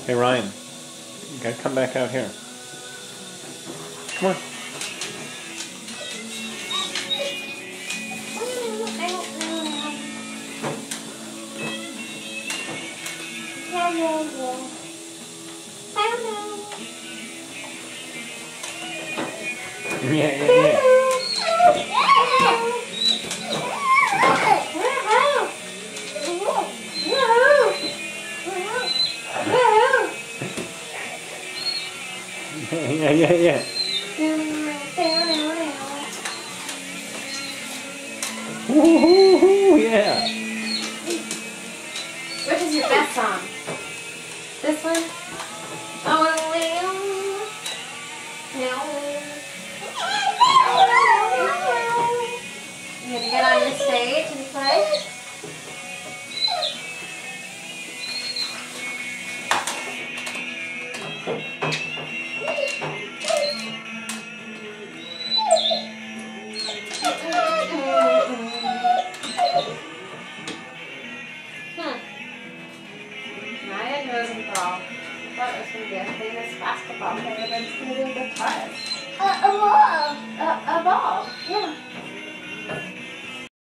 Hey Ryan, you gotta come back out here. Come on. Yeah. Yeah. Woohoo! Yeah. Which is your best song? This one? Oh, you gonna get on your stage and play? Maya Rosenthal. I thought it was going to be a famous basketball player, but it's going to be a guitarist.